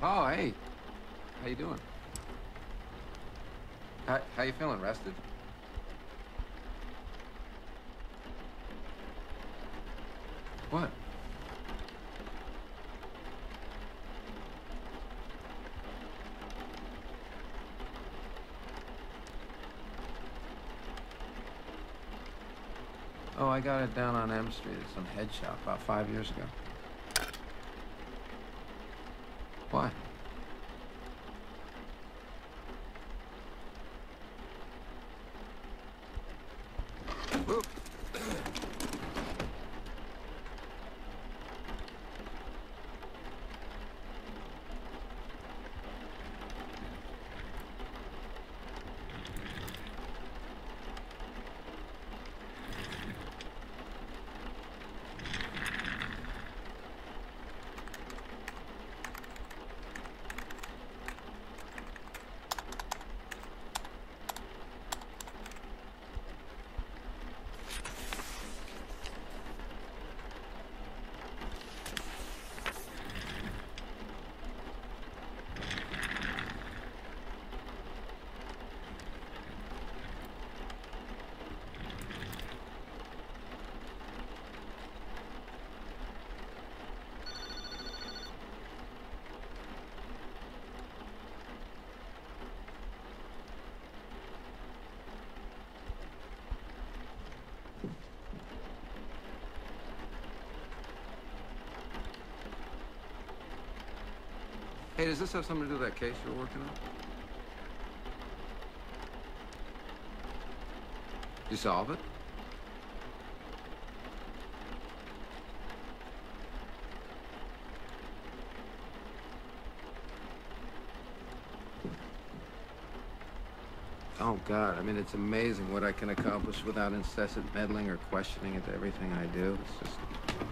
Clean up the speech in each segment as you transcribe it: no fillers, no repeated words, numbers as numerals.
Oh, hey. How you doing? How you feeling? Rested? What? Oh, I got it down on M Street at some head shop about 5 years ago. Why? Whoop. Hey, does this have something to do with that case you're working on? You solve it? Oh, God, I mean, it's amazing what I can accomplish without incessant meddling or questioning into everything I do. It's just...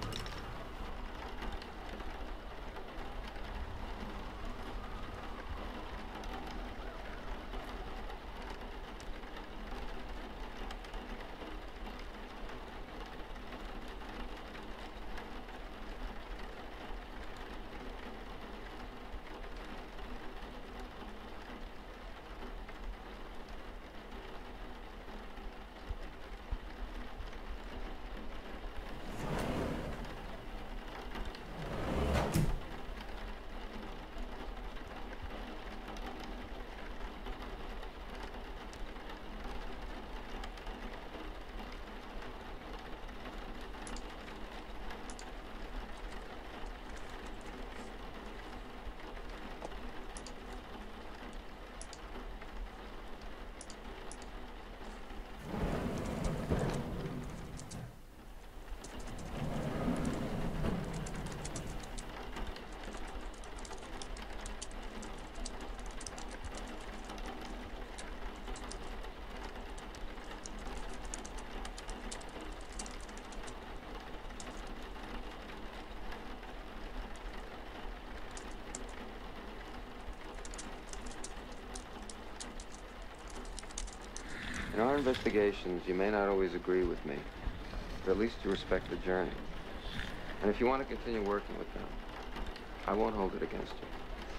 In our investigations, you may not always agree with me, but at least you respect the journey. And if you want to continue working with them, I won't hold it against you.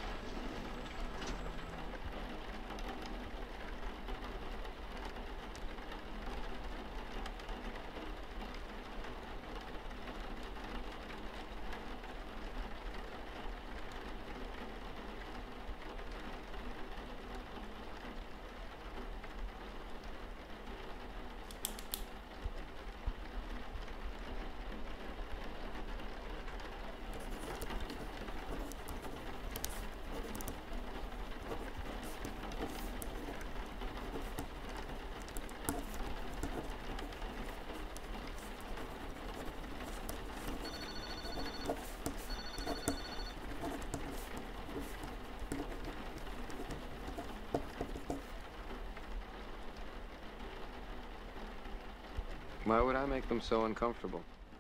Why would I make them so uncomfortable?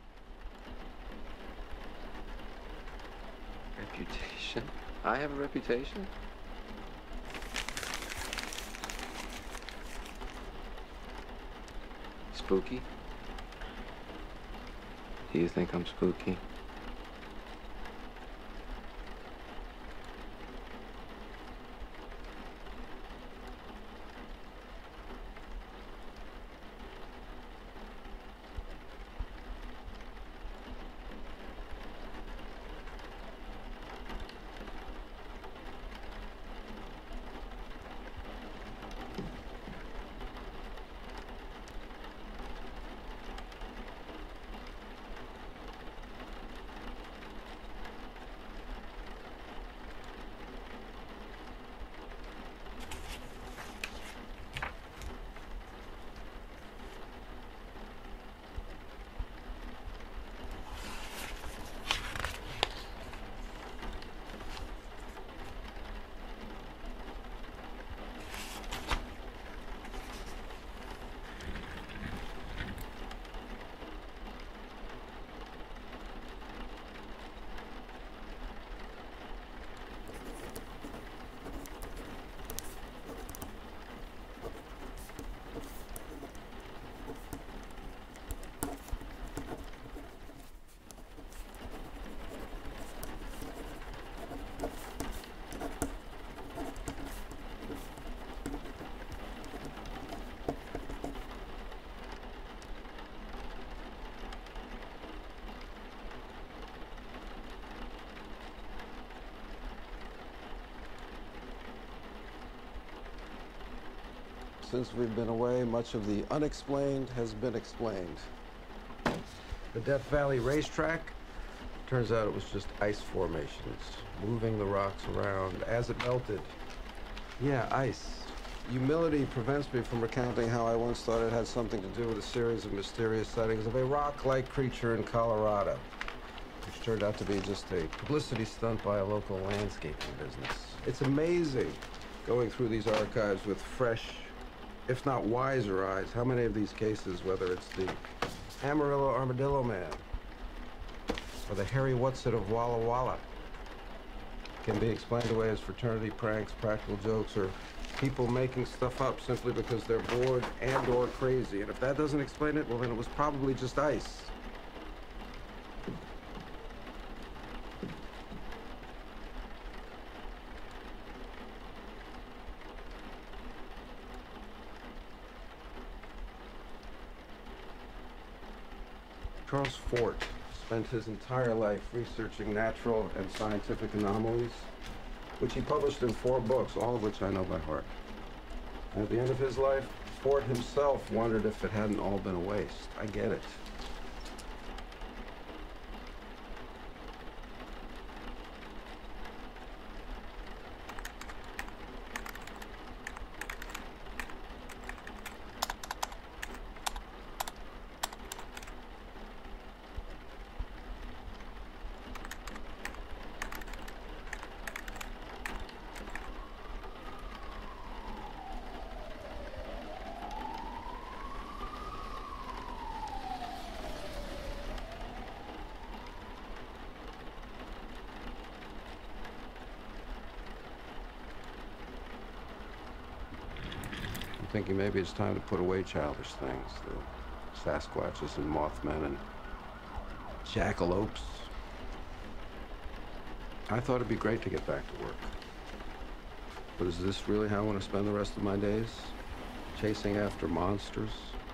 Reputation? I have a reputation? Spooky? Do you think I'm spooky? since we've been away, much of the unexplained has been explained. The Death Valley racetrack, turns out it was just ice formations, moving the rocks around as it melted. Yeah, ice. Humility prevents me from recounting how I once thought it had something to do with a series of mysterious sightings of a rock-like creature in Colorado, which turned out to be just a publicity stunt by a local landscaping business. It's amazing, going through these archives with fresh, if not wiser eyes, how many of these cases, whether it's the Amarillo Armadillo Man or the Harry Whatsit of Walla Walla, can be explained away as fraternity pranks, practical jokes, or people making stuff up simply because they're bored and or crazy. And if that doesn't explain it, well, then it was probably just ice. Charles Fort spent his entire life researching natural and scientific anomalies, which he published in 4 books, all of which I know by heart. And at the end of his life, Fort himself wondered if it hadn't all been a waste. I get it. Thinking maybe it's time to put away childish things, the Sasquatches and Mothmen and jackalopes. I thought it'd be great to get back to work. But is this really how I want to spend the rest of my days? Chasing after monsters?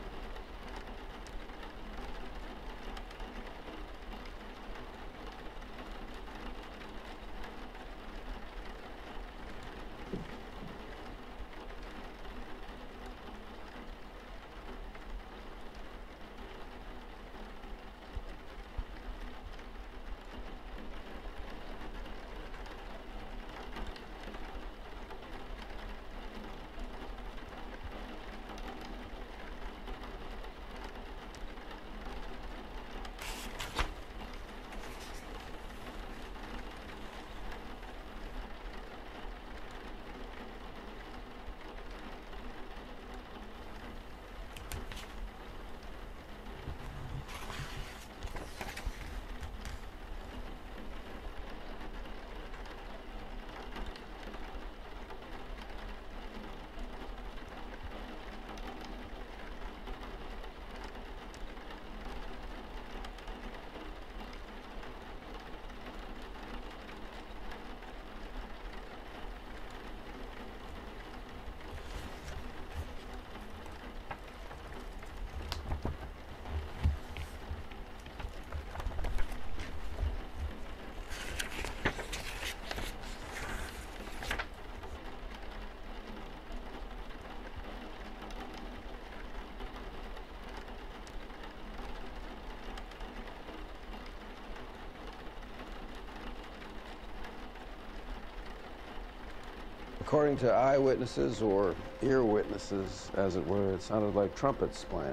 According to eyewitnesses, or ear witnesses, as it were, it sounded like trumpets playing.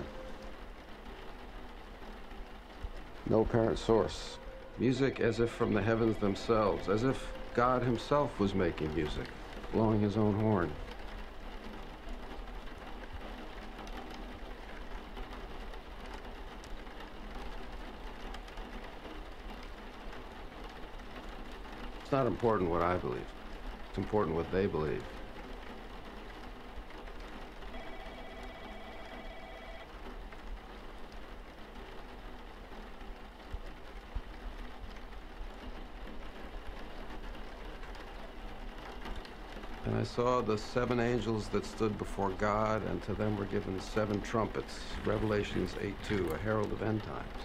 No apparent source. Music as if from the heavens themselves, as if God himself was making music, blowing his own horn. It's not important what I believe. It's important what they believe. And I saw the 7 angels that stood before God, and to them were given 7 trumpets. Revelations 8:2, a herald of end times.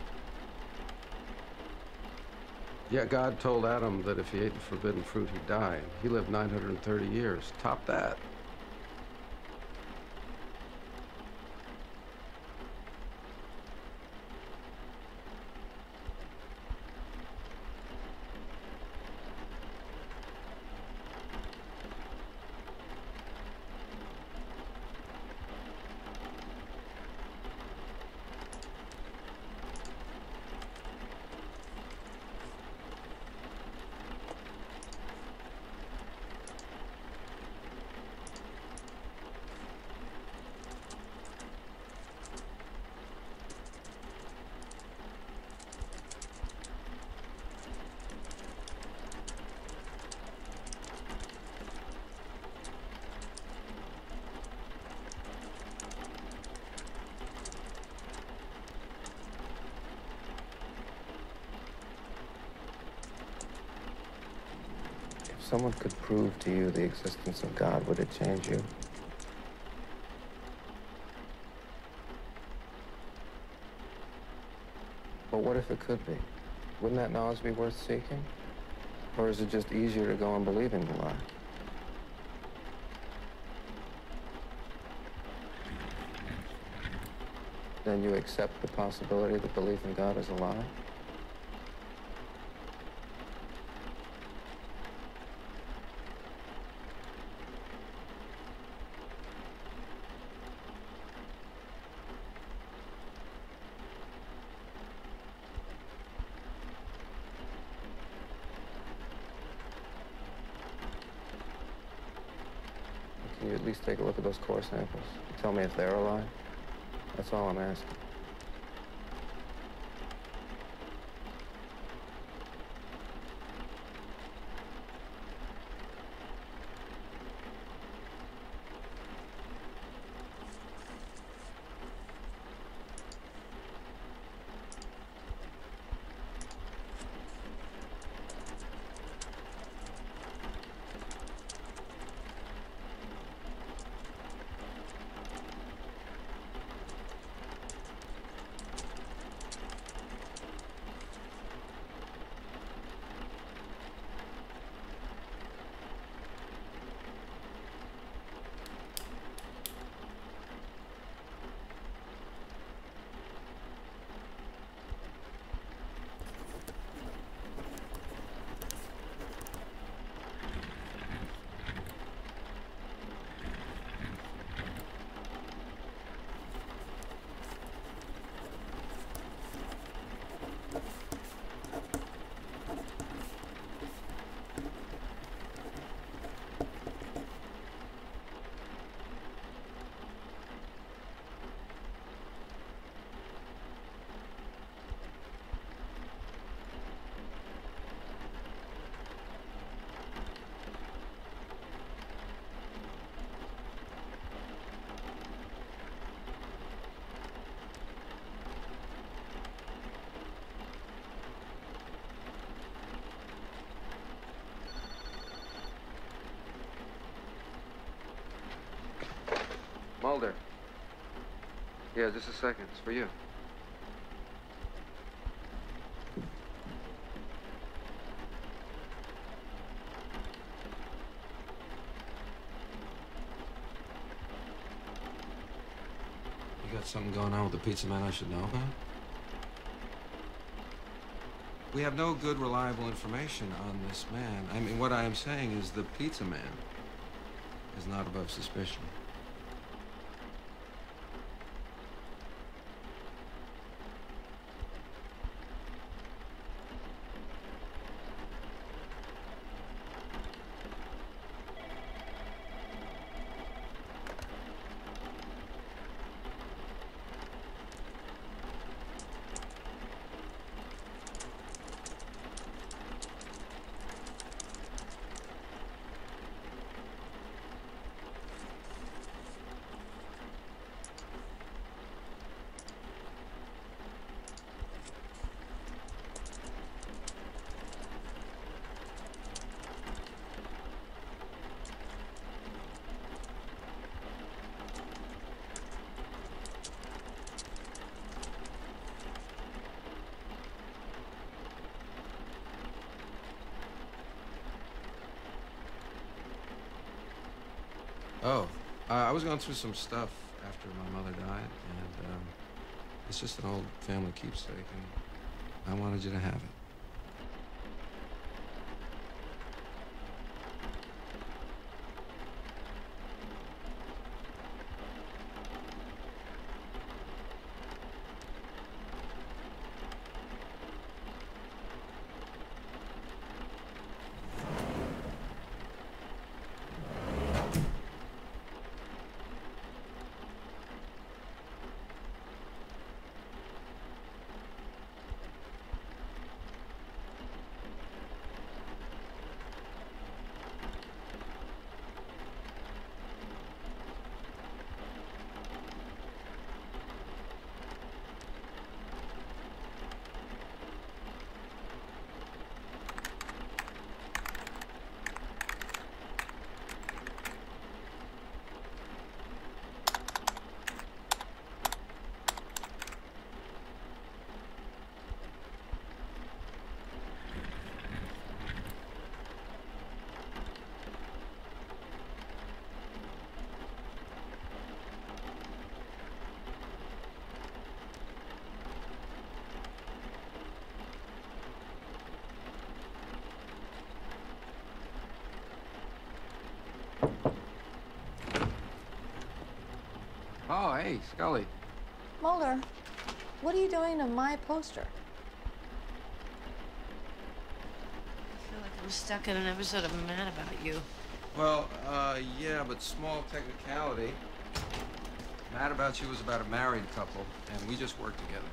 Yeah, God told Adam that if he ate the forbidden fruit, he'd die. He lived 930 years. Top that. someone could prove to you the existence of God, would it change you? But what if it could be? Wouldn't that knowledge be worth seeking? Or is it just easier to go on believing the lie? Then you accept the possibility that belief in God is a lie? Can you at least take a look at those core samples? Tell me if they're a lie? That's all I'm asking. Mulder. Yeah, just a second. It's for you. You got something going on with the pizza man I should know about? We have no good, reliable information on this man. I mean, what I am saying is the pizza man is not above suspicion. Oh, I was going through some stuff after my mother died, and it's just an old family keepsake, and I wanted you to have it. Oh, hey, Scully. Mulder, what are you doing to my poster? I feel like I'm stuck in an episode of Mad About You. Well, yeah, but small technicality. Mad About You was about a married couple, and we just worked together.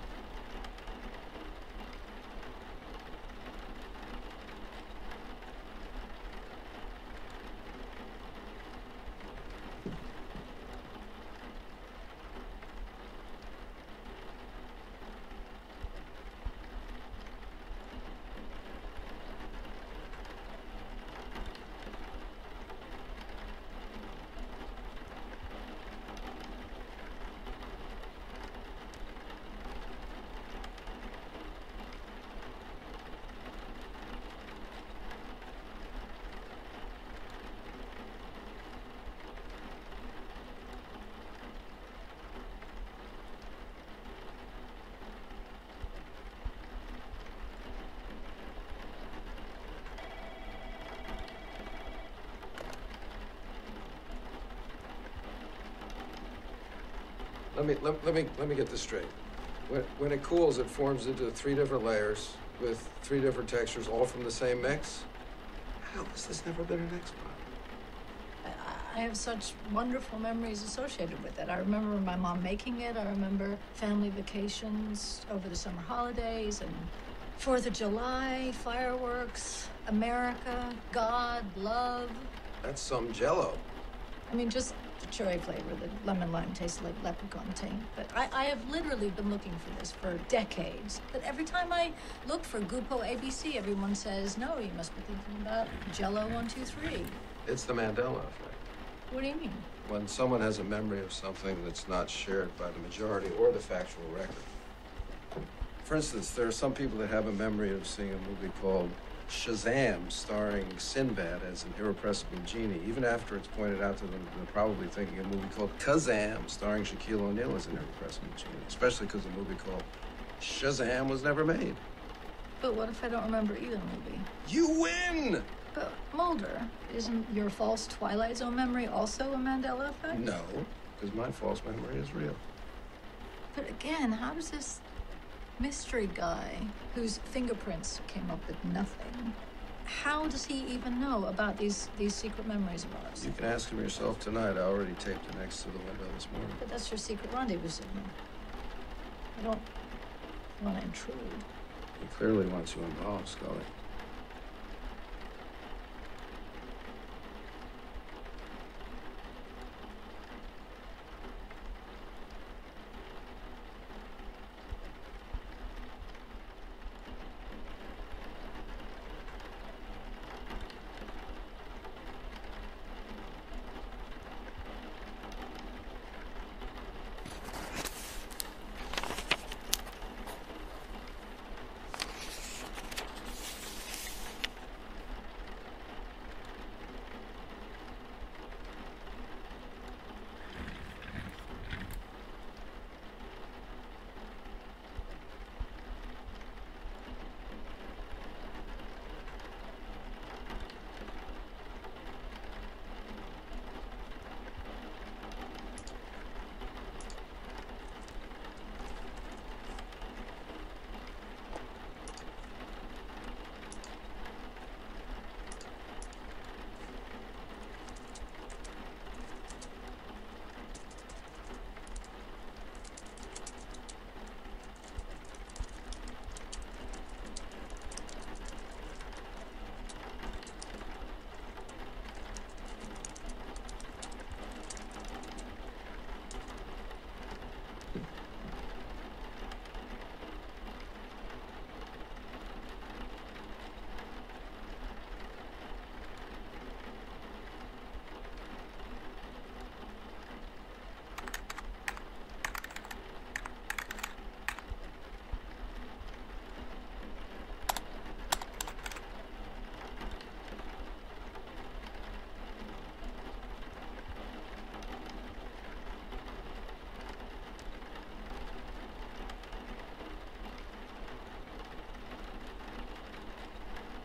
Let me get this straight. When it cools, it forms into 3 different layers with 3 different textures, all from the same mix. How has this never been an X-Pod? I have such wonderful memories associated with it. I remember my mom making it. I remember family vacations over the summer holidays and 4th of July, fireworks, America, God, love. That's some Jell-O. I mean, just the cherry flavor, the lemon lime tastes like leprechaun taint. But I have literally been looking for this for decades. But every time I look for Gupo ABC, everyone says, no, you must be thinking about Jell-O 1, 2, 3. It's the Mandela effect. What do you mean? When someone has a memory of something that's not shared by the majority or the factual record. For instance, there are some people that have a memory of seeing a movie called Shazam, starring Sinbad as an irrepressible genie. Even after it's pointed out to them, they're probably thinking a movie called Kazam, starring Shaquille O'Neal as an irrepressible genie, especially because a movie called Shazam was never made. But what if I don't remember either movie? You win! But Mulder, isn't your false Twilight Zone memory also a Mandela effect? No, because my false memory is real. But again, how does this mystery guy, whose fingerprints came up with nothing, how does he even know about these secret memories of ours? You can ask him yourself tonight. I already taped it next to the window this morning. But that's your secret rendezvous signal. I don't want to intrude. He clearly wants you involved, Scully.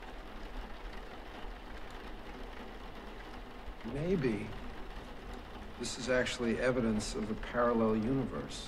Maybe This is actually evidence of a parallel universe.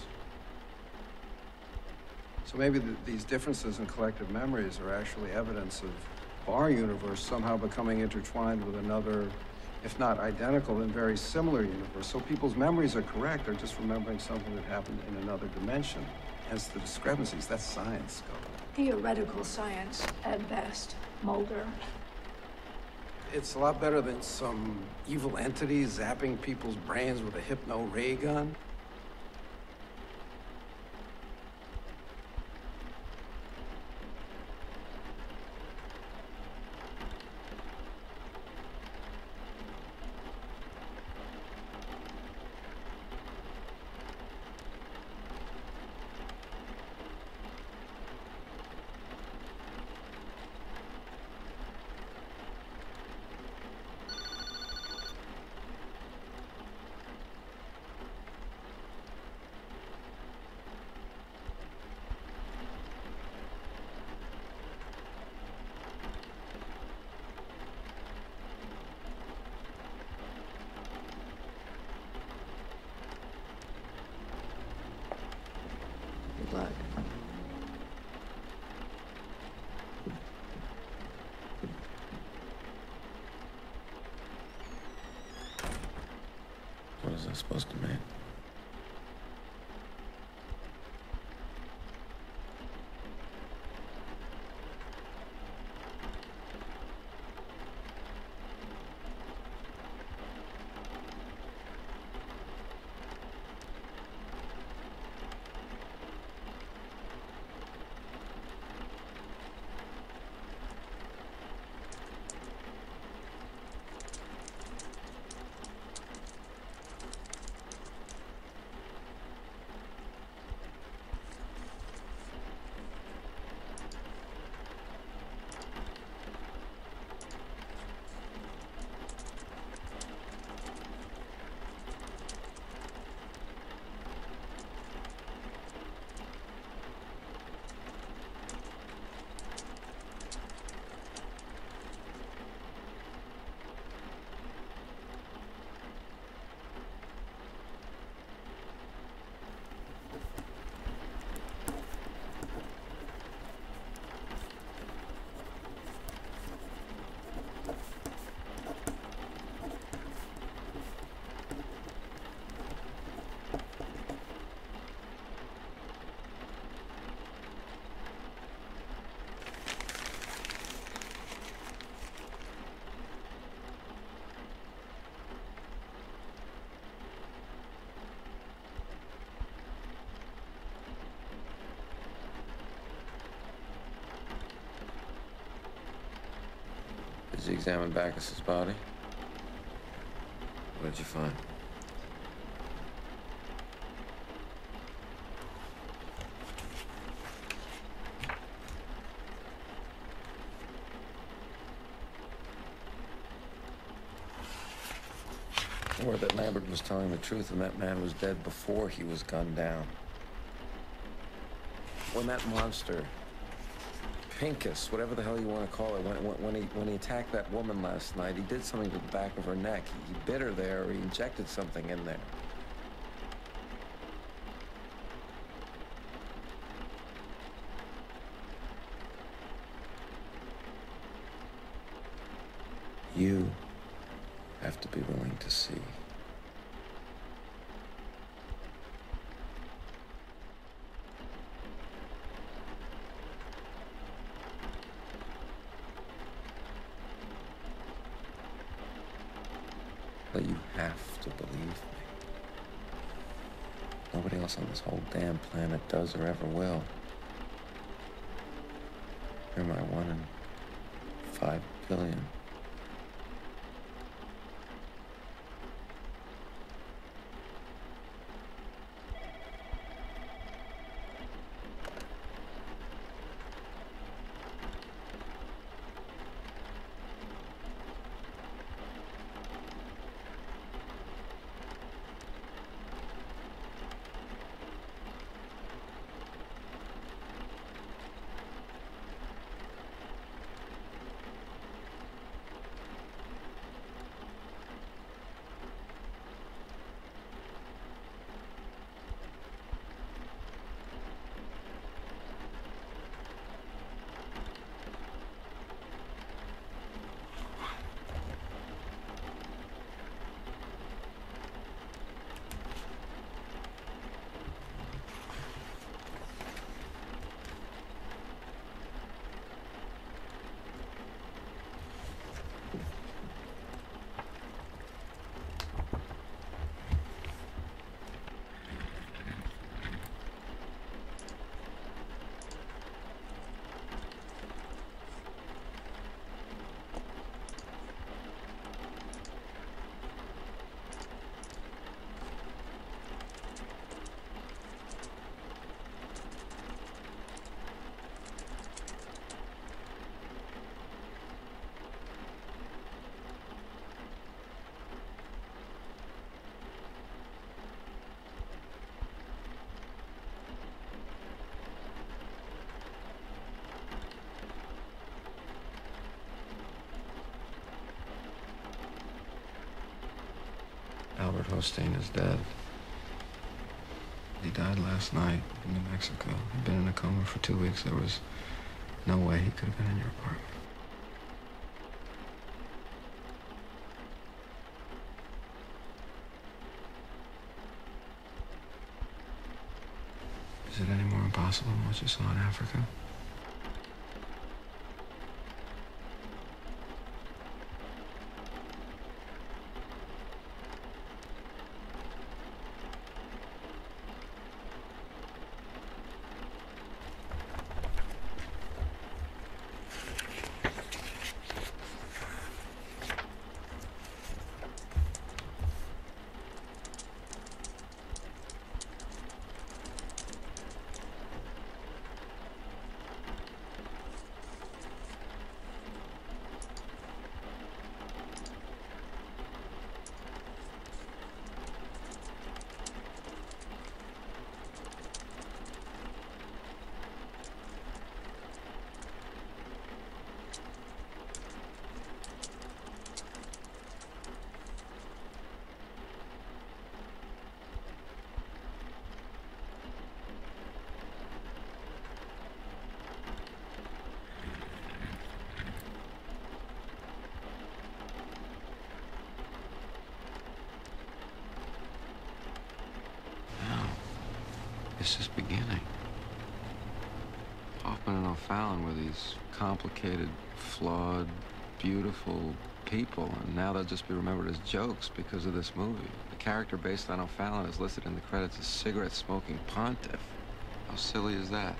So maybe these differences in collective memories are actually evidence of our universe somehow becoming intertwined with another, if not identical, then very similar universe. So people's memories are correct. They're just remembering something that happened in another dimension. Hence the discrepancies. That's science, Scully. Theoretical science, at best. Mulder. It's a lot better than some evil entity zapping people's brains with a hypno ray gun. Good luck. What is that supposed to mean? Did you examine Bacchus's body? What did you find? Or that Lambert was telling the truth and that man was dead before he was gunned down. When that monster, Pincus, whatever the hell you want to call it, when he attacked that woman last night, he did something to the back of her neck. He bit her there, or he injected something in there. You have to be willing to see. But you have to believe me. Nobody else on this whole damn planet does or ever will. You're my 1 in 5 billion. Hosteen is dead. He died last night in New Mexico. He'd been in a coma for 2 weeks. There was no way he could have been in your apartment. Is it any more impossible than what you saw in Africa? It's just beginning. Hoffman and O'Fallon were these complicated, flawed, beautiful people, and now they'll just be remembered as jokes because of this movie. The character based on O'Fallon is listed in the credits as cigarette-smoking pontiff. How silly is that?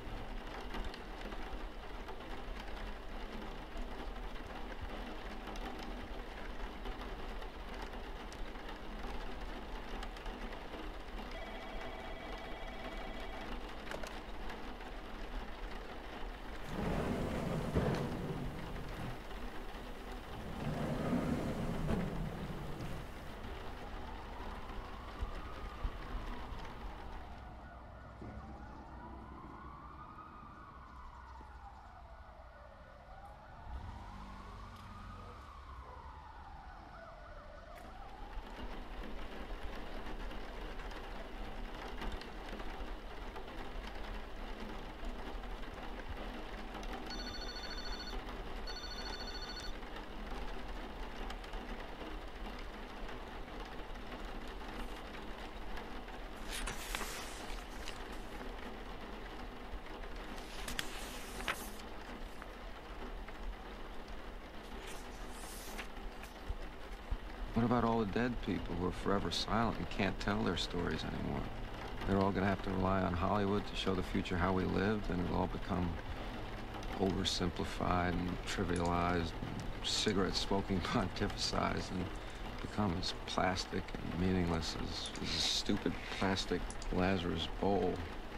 What about all the dead people who are forever silent and can't tell their stories anymore? They're all gonna have to rely on Hollywood to show the future how we lived, and it'll all become oversimplified and trivialized, and cigarette-smoking pontificized, and become as plastic and meaningless as a stupid plastic Lazarus bowl.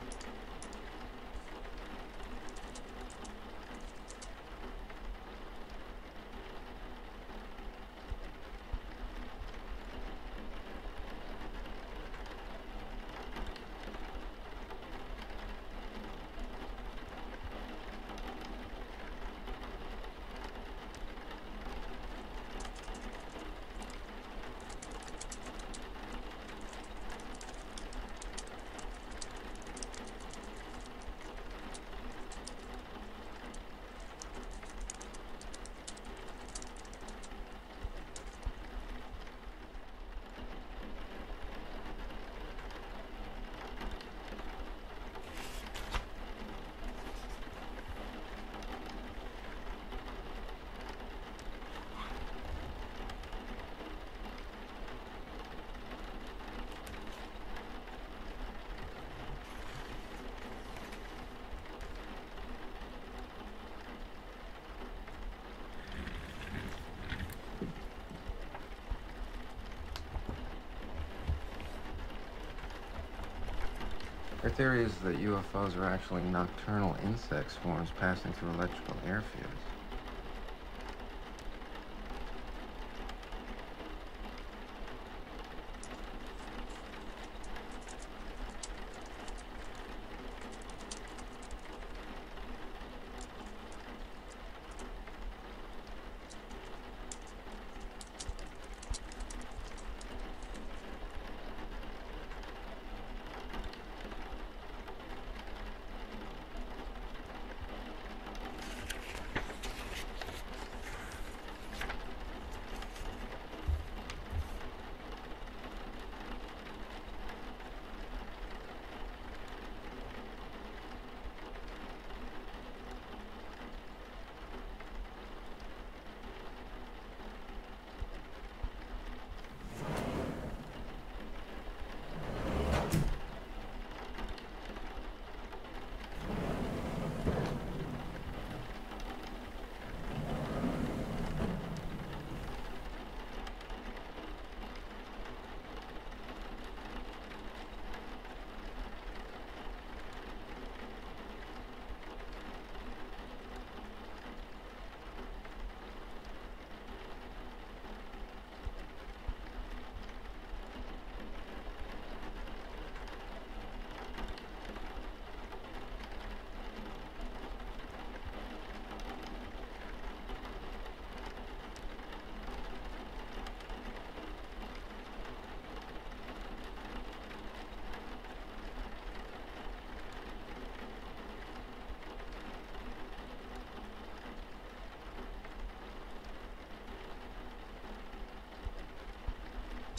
Her theory is that UFOs are actually nocturnal insect swarms passing through electrical airfields.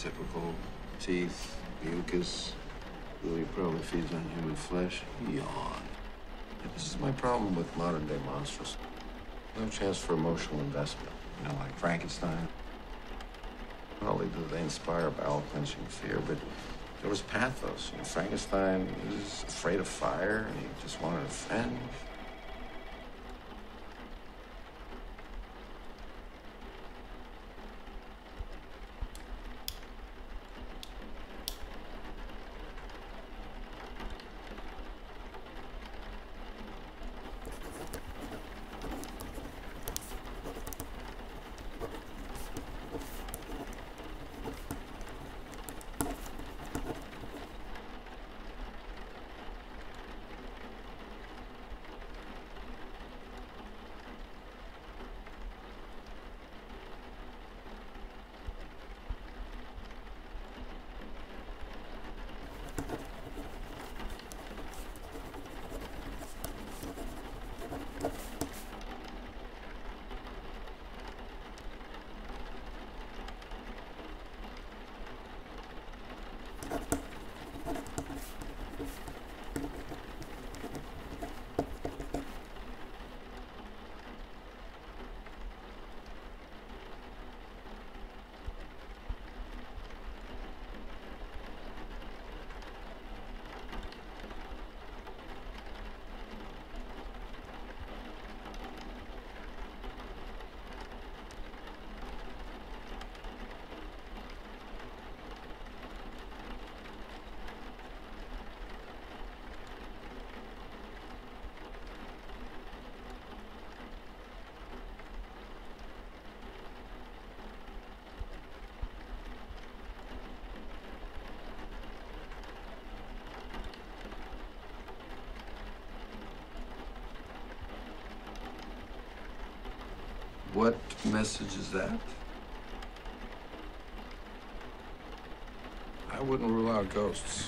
Typical teeth, mucus. Louis probably feeds on human flesh. Yawn. This is my problem with modern day monsters. No chance for emotional investment. You know, like Frankenstein. Not only do they inspire bowel-clenching fear, but there was pathos. You know, Frankenstein was afraid of fire, and he just wanted revenge. What message is that? I wouldn't rule out ghosts.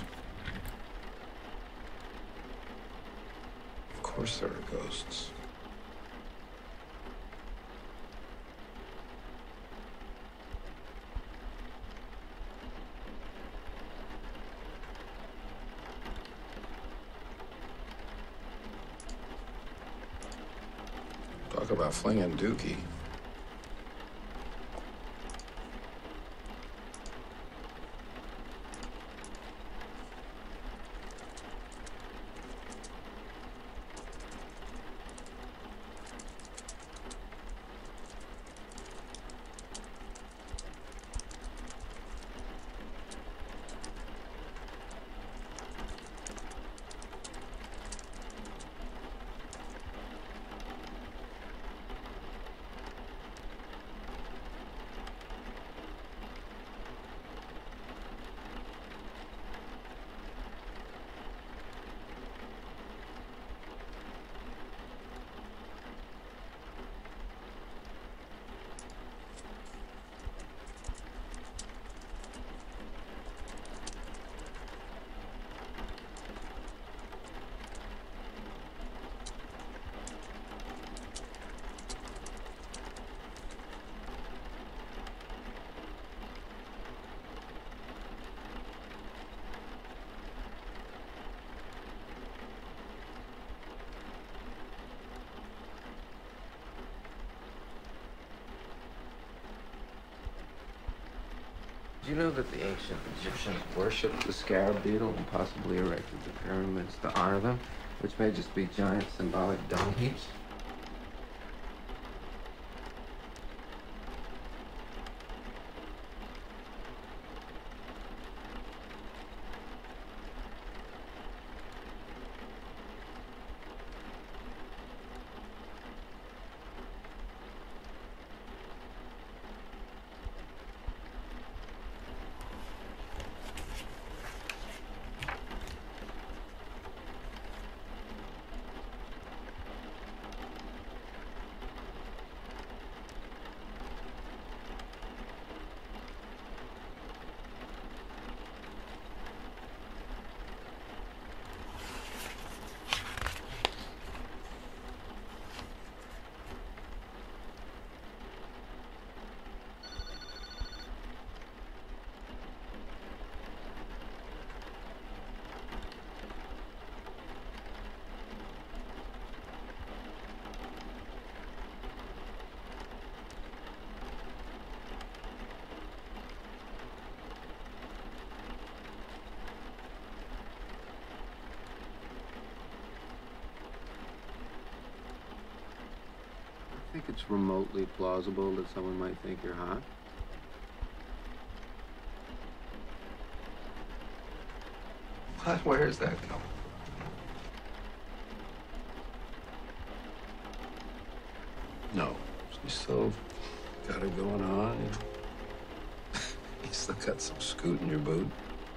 Of course there are ghosts. Talk about flinging dookie. Do you know that the ancient Egyptians worshipped the scarab beetle and possibly erected the pyramids to honor them, which may just be giant symbolic dung heaps? think it's remotely plausible that someone might think you're hot? What? Where is that coming? No. You still got it going on, you know? You still got some scoot in your boot?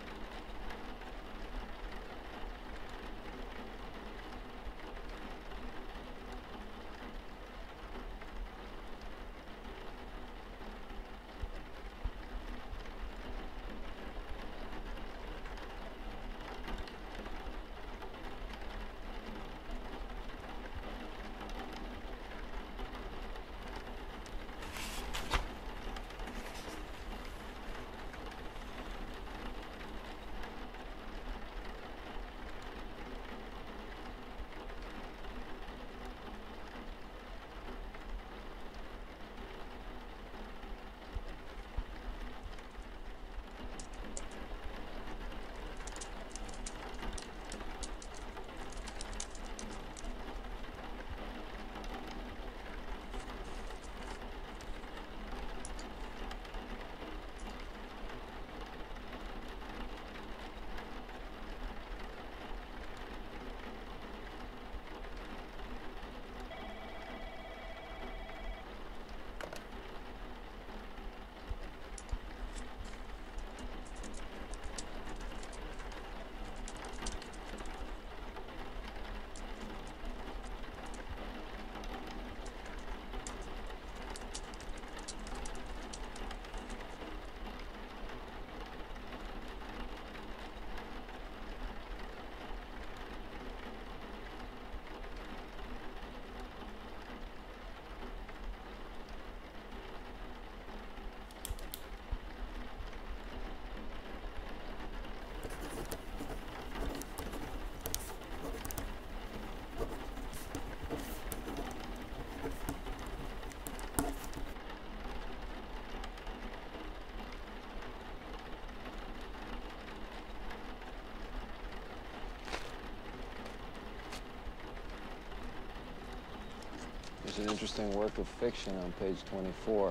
There's an interesting work of fiction on page 24.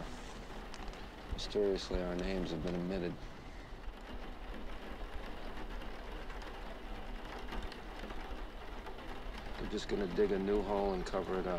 Mysteriously, our names have been omitted. They're just gonna dig a new hole and cover it up.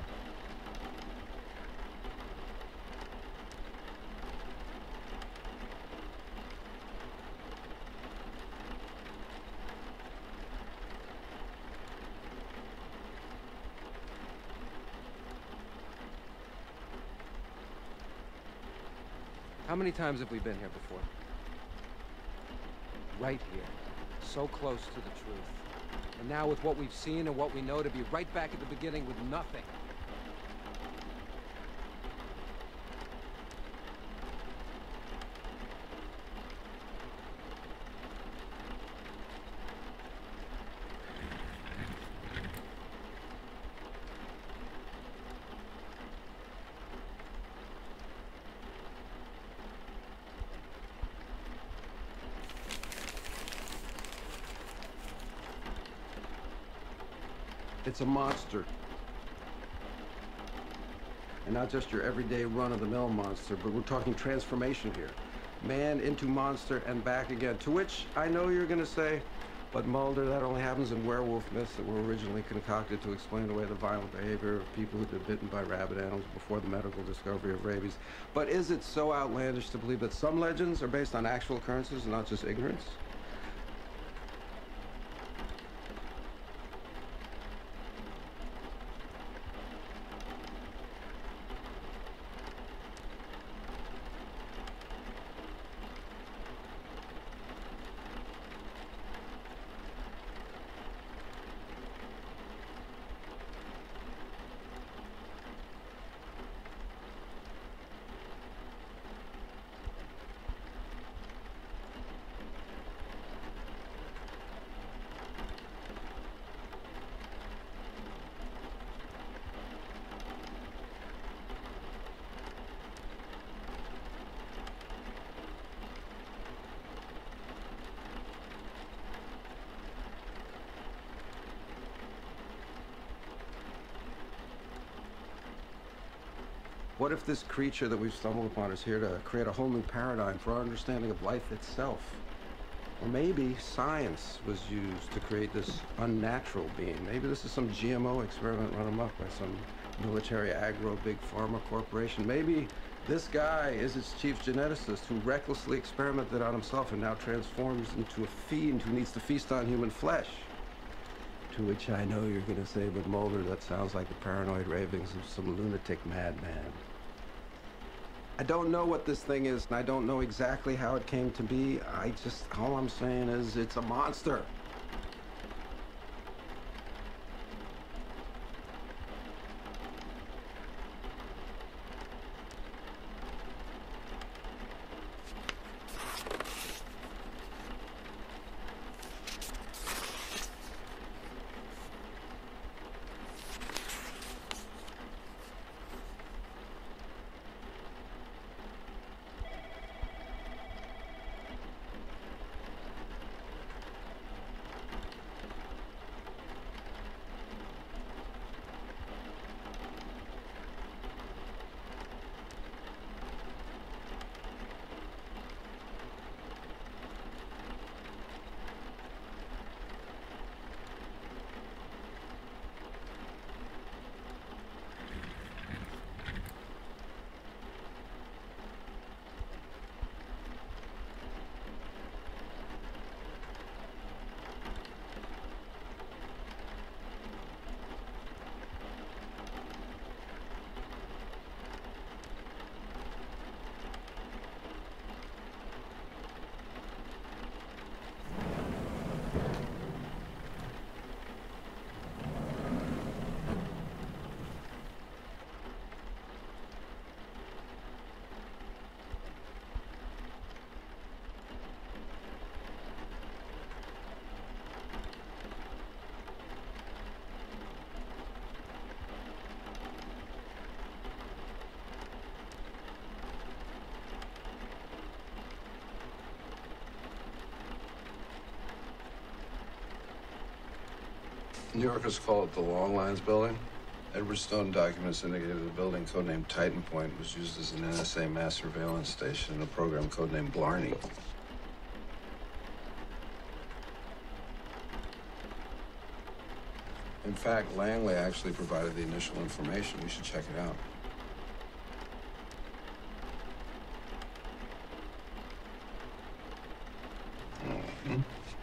How many times have we been here before? Right here. So close to the truth. And now with what we've seen and what we know, to be right back at the beginning with nothing. It's a monster. And not just your everyday run-of-the-mill monster, but we're talking transformation here. Man into monster and back again. To which I know you're gonna say, but Mulder, that only happens in werewolf myths that were originally concocted to explain away the violent behavior of people who'd been bitten by rabid animals before the medical discovery of rabies. But is it so outlandish to believe that some legends are based on actual occurrences and not just ignorance? What if this creature that we've stumbled upon is here to create a whole new paradigm for our understanding of life itself? Or maybe science was used to create this unnatural being. Maybe this is some GMO experiment run amok by some military agro big pharma corporation. Maybe this guy is its chief geneticist who recklessly experimented on himself and now transforms into a fiend who needs to feast on human flesh. To which I know you're gonna say, but Mulder, that sounds like the paranoid ravings of some lunatic madman. I don't know what this thing is, and I don't know exactly how it came to be. All I'm saying is it's a monster. New Yorkers call it the Long Lines Building. Edward Stone documents indicated the building codenamed Titan Point was used as an NSA mass surveillance station in a program codenamed Blarney. In fact, Langley actually provided the initial information. We should check it out. Mm-hmm.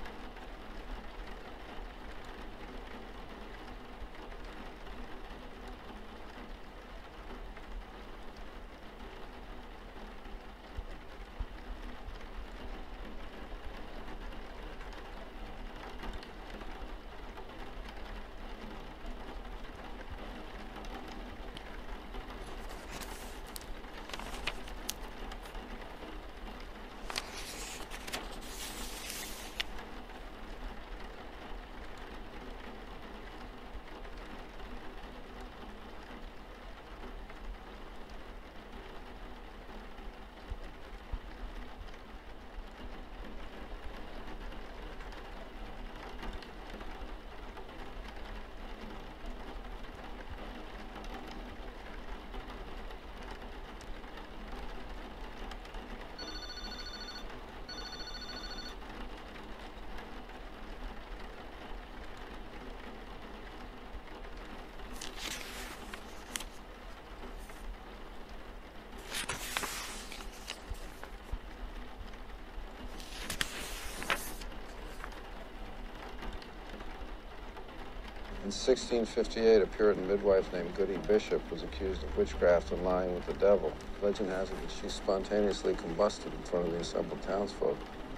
In 1658, a Puritan midwife named Goody Bishop was accused of witchcraft and lying with the devil. Legend has it that she spontaneously combusted in front of the assembled townsfolk.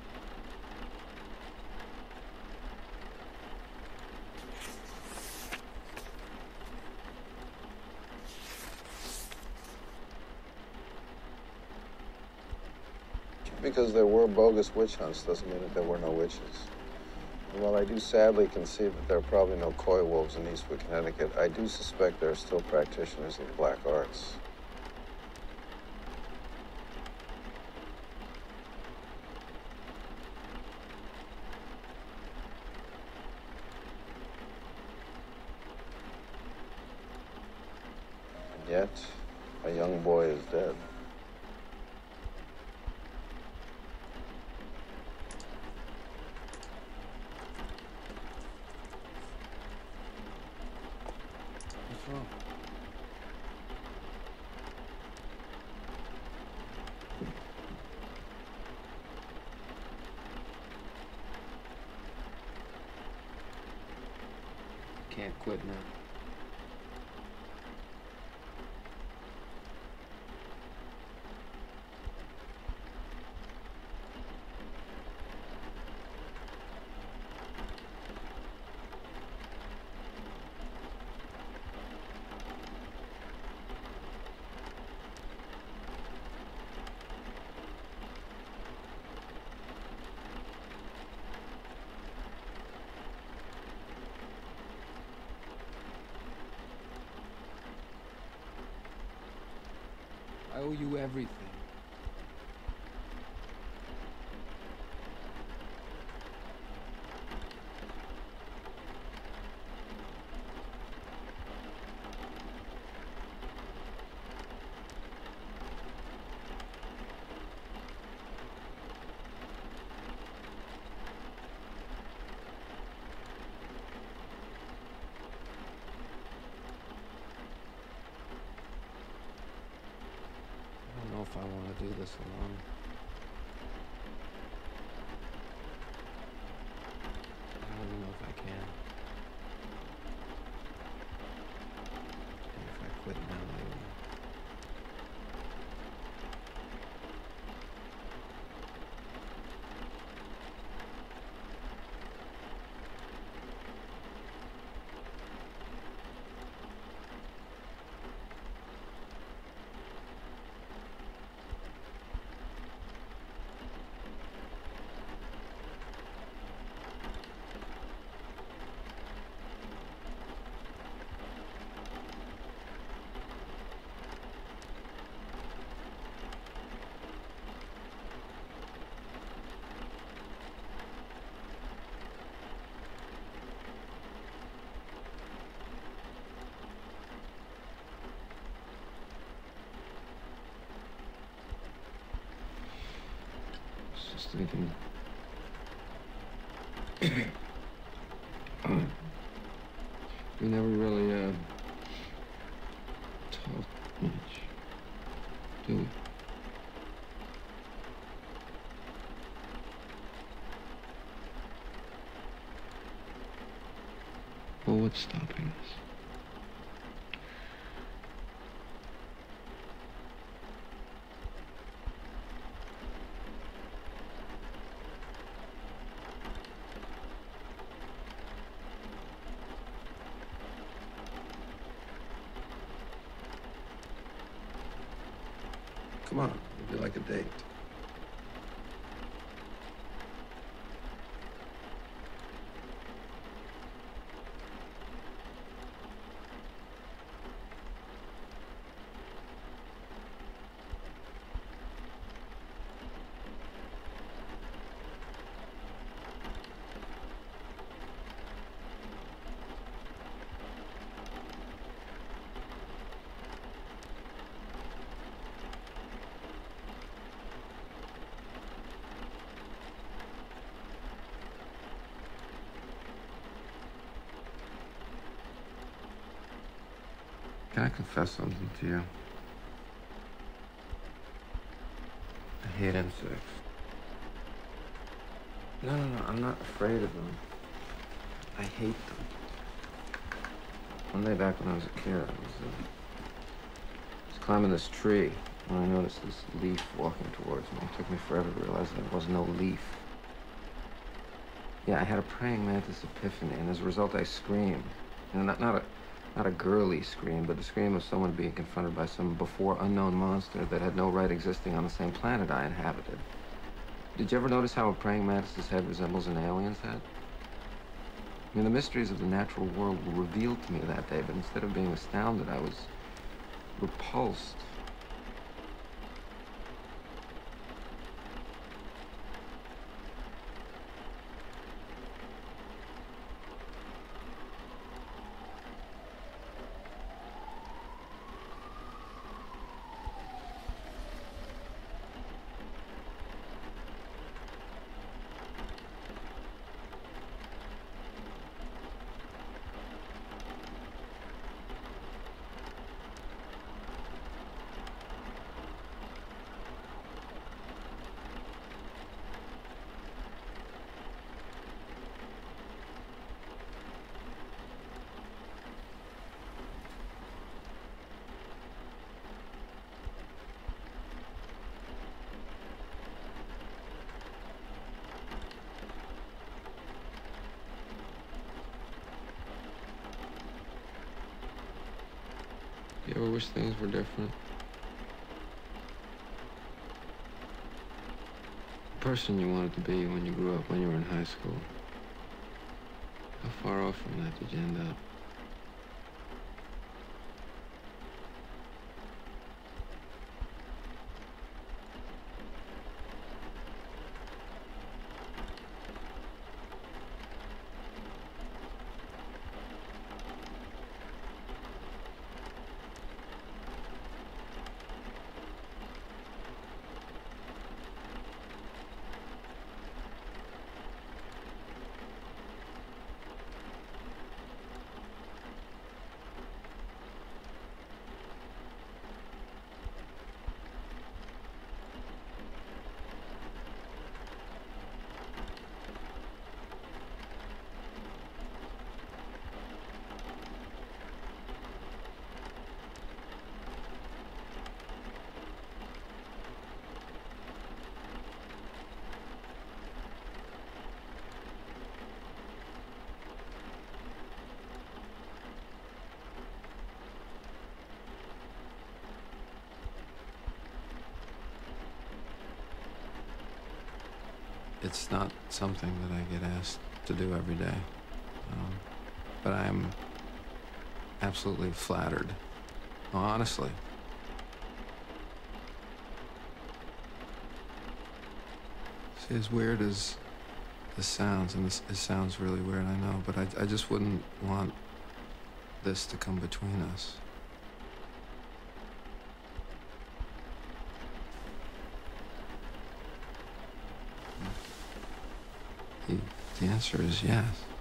Because there were bogus witch hunts doesn't mean that there were no witches. And while I do sadly concede that there are probably no coy wolves in Eastwood, Connecticut, I do suspect there are still practitioners of the black arts. And yet, A young boy is dead. What's wrong? Can't quit now. I owe you everything. I don't know if I want to do this alone. I don't even know if I can. And if I quit now, maybe. Just thinking. We never really talked much, do we? Well, what's stopping us? Come on, it'd be like a date. Can I confess something to you? I hate insects. No, I'm not afraid of them. I hate them. One day back when I was a kid, I was climbing this tree when I noticed this leaf walking towards me. It took me forever to realize that it was no leaf. Yeah, I had a praying mantis epiphany, and as a result, I screamed. You know, not a girly scream, but the scream of someone being confronted by some before unknown monster that had no right existing on the same planet I inhabited. Did you ever notice how a praying mantis's head resembles an alien's head? I mean, the mysteries of the natural world were revealed to me that day, but instead of being astounded, I was repulsed. You ever wish things were different? The person you wanted to be when you grew up, when you were in high school. How far off from that did you end up? It's not something that I get asked to do every day. But I'm absolutely flattered. Honestly. See, as weird as this sounds, and it sounds really weird, I know, but I just wouldn't want this to come between us. The answer is yes.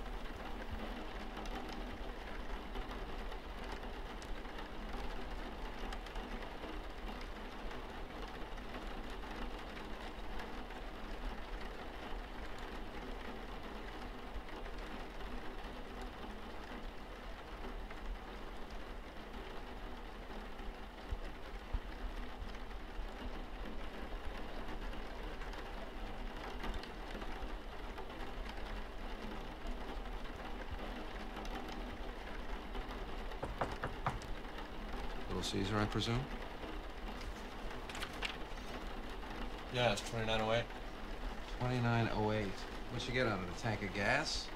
Little Caesar, I presume? Yeah, it's 2908. 2908. What'd you get on it, a tank of gas?